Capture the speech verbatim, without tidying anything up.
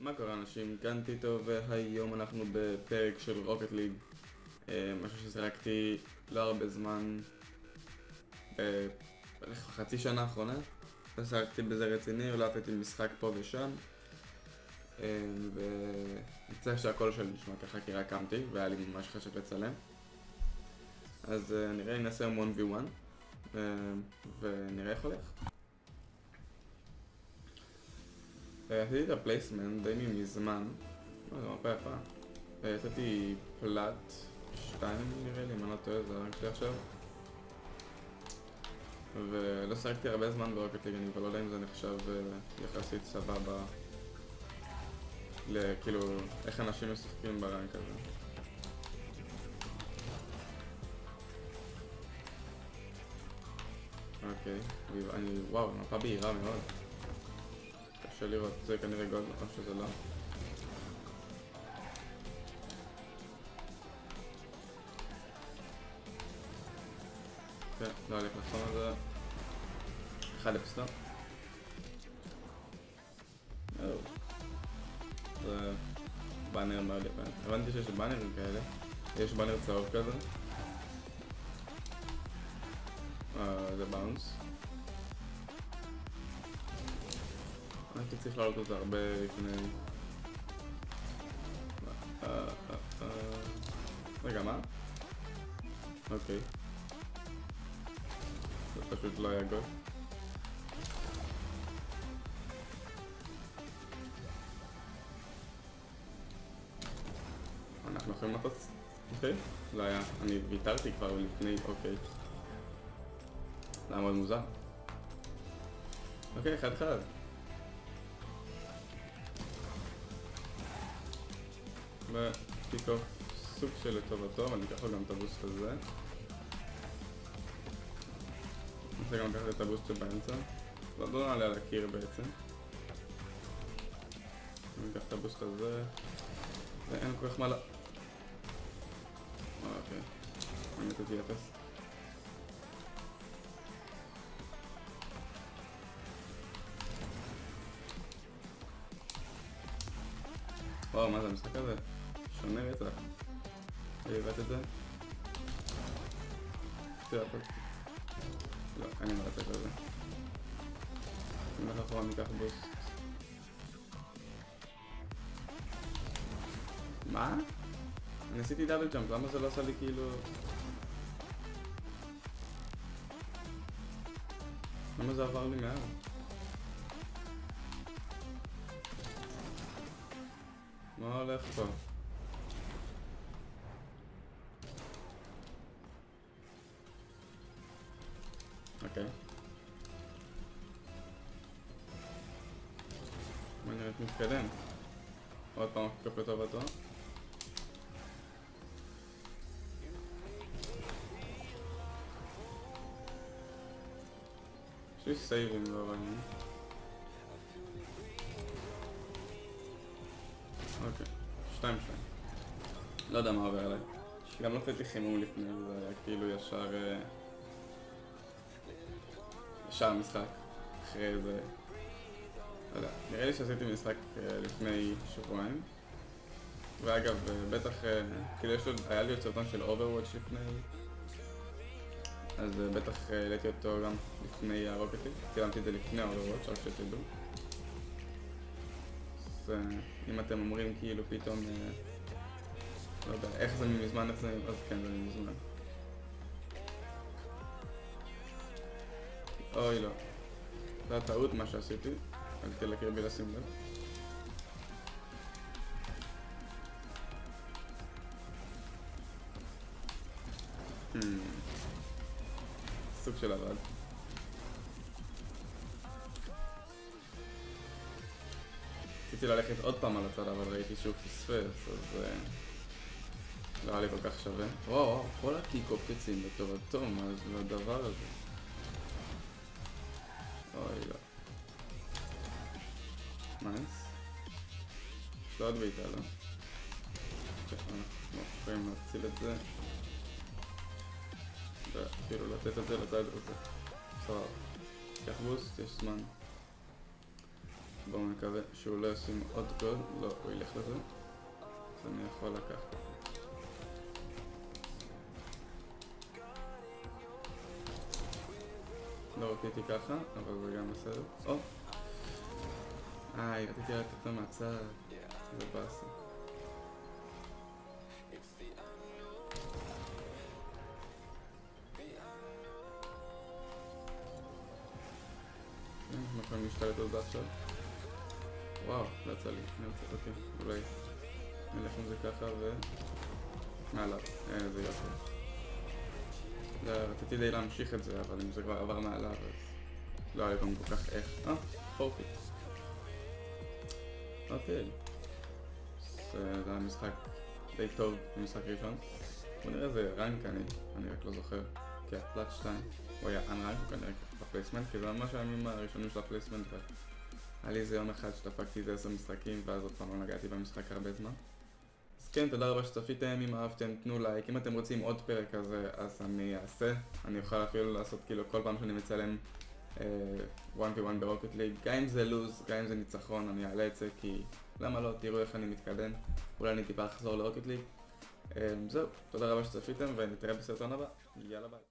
מה קורה אנשים? כאן טיטו, והיום אנחנו בפרק של רוקט ליג, משהו ששיחקתי לא הרבה זמן, בערך חצי שנה האחרונה. לא שיחקתי בזה רציני, אולי עשיתי משחק פה ושם, ונצטרך שהקול שלי נשמע ככה כי רק קמתי והיה לי ממש חשק לצלם. אז נראה אם נעשה one v one ונראה איך הולך. עשיתי את הפלייסמנט די מזמן, זה מפה יפה. עשיתי פלט שתיים נראה לי, אם אני לא טועה, זה רק שלי עכשיו. ולא שחקתי הרבה זמן ברוקט ליג, אני כבר לא יודע אם זה נחשב יחסית סבבה לכאילו איך אנשים משחקים ברנק הזה. אוקיי, אני, וואו, מפה בהירה מאוד. קשה לראות, זה כנראה גולד, או שזה לא. כן, לא הולך לחסום על זה. אחד אפסטו. זה באנר מאוד יפה. הבנתי שיש באנרים כאלה. יש באנר צהוב כזה. זה באונס. הייתי צריך לעלות את זה הרבה לפני... רגע, מה? אוקיי. זה פשוט לא היה גול. אנחנו יכולים לטוס? אוקיי. לא היה. אני ויתרתי כבר לפני, אוקיי. זה היה מאוד מוזר. אוקיי, אחד אחד. וקיקוף סוג של לטובתו, אבל ניקח לו גם את הבוסט הזה. ננסה גם לקחת את הבוסט שבאמצע. לא נעלה על הקיר בעצם. ניקח את הבוסט הזה. ואין כל כך מה ל... אוקיי. אני נתתי אפס. וואו, מה זה המשחק הזה? שונה רצח. אני הבאת את זה? תראה פה. לא, אני לא רצח לזה. אם לך אחורה ניקח בוסט. מה? אני עשיתי דאבל ג'אמפ, למה זה לא עשה לי כאילו... למה זה עבר לי מעל? מה הולך פה? אוקיי. בוא נראה את מתקדם. עוד פעם קופ לטובתו. יש לי סייבים לא רעים. אוקיי, שתיים שתיים. לא יודע מה עובר עליי. גם לא פתתי חימום לפני, זה היה כאילו ישר... ישר משחק. אחרי זה... לא יודע, נראה לי שעשיתי משחק לפני שבועיים. ואגב, בטח... כאילו יש לו... היה לי עוד סרטון של Overwatch לפני... אז בטח העליתי אותו גם לפני הרוקט ליג. צילמתי את זה לפני Overwatch, רק שתדעו. אם אתם אומרים כאילו פתאום, לא יודע, איך זה מזמן, איך זה, אז כן, זה מזמן. אוי לא, זה היה טעות מה שעשיתי, עליתי לקיר בלי לשים לב. סוג של עבד. רציתי ללכת עוד פעם על הצד, אבל ראיתי שהוא פספס, אז לא היה לי כל כך שווה. וואו, וואו, כל הקיקוף יוצאים לטובתו, מה זה הדבר הזה? אוי לא. נייס. יש לו עוד בעיטה, לא? אנחנו יכולים להציל את זה. ואפילו לתת את זה לצד הזה. סבבה. קח בוסט, יש זמן. בואו נקווה שהוא לא ישים עוד קוד, לא, הוא ילך לזה. אז אני יכול לקחת. לא רציתי ככה, אבל זה גם בסדר. או! איי, רציתי לתת אותו מהצד. זה באסה. אנחנו יכולים להשתלט על זה עכשיו. וואו, לא יצא לי. אוקיי, אולי נלך עם זה ככה ו... מעליו. איזה יופי. לא, רציתי די להמשיך את זה, אבל אם זה כבר עבר מעליו, אז לא היה לי גם כל כך איך. אה, פורפיט. אוקיי. זה היה משחק די טוב, משחק ראשון. בוא נראה איזה רנק אני, אני רק לא זוכר. כן, פלט שתיים. הוא היה אנרנק, הוא כנראה בפלייסמנט, כי זה ממש הימים הראשונים של הפלייסמנט. היה לי איזה יום אחד שדפקתי איזה עשר משחקים, ואז עוד פעם לא נגעתי במשחק הרבה זמן. אז כן, תודה רבה שצפיתם, אם אהבתם תנו לייק, אם אתם רוצים עוד פרק כזה אז אני אעשה, אני אוכל אפילו לעשות כאילו כל פעם שאני מצלם אחת וי אחת ברוקט ליג, גם אם זה לוז, גם אם זה ניצחון, אני אעלה את זה כי למה לא, תראו איך אני מתקדם, אולי אני טיפה אחזור לרוקט ליג. זהו, תודה רבה שצפיתם ונתראה בסרטון הבא, יאללה ביי.